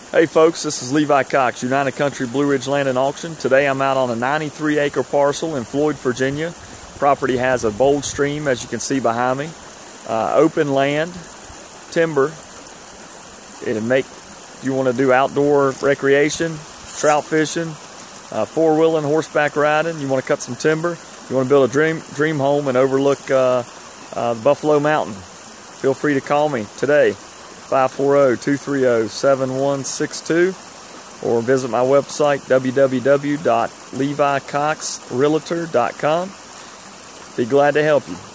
Hey folks, this is Levi Cox, United Country Blue Ridge Land and Auction. Today I'm out on a 93-acre parcel in Floyd, Virginia. Property has a bold stream, as you can see behind me. Open land, timber. You want to do outdoor recreation, trout fishing, four-wheeling, horseback riding. You want to cut some timber. You want to build a dream home and overlook Buffalo Mountain. Feel free to call me today. 540-230-7162 or visit my website www.levicoxrealtor.com. Be glad to help you.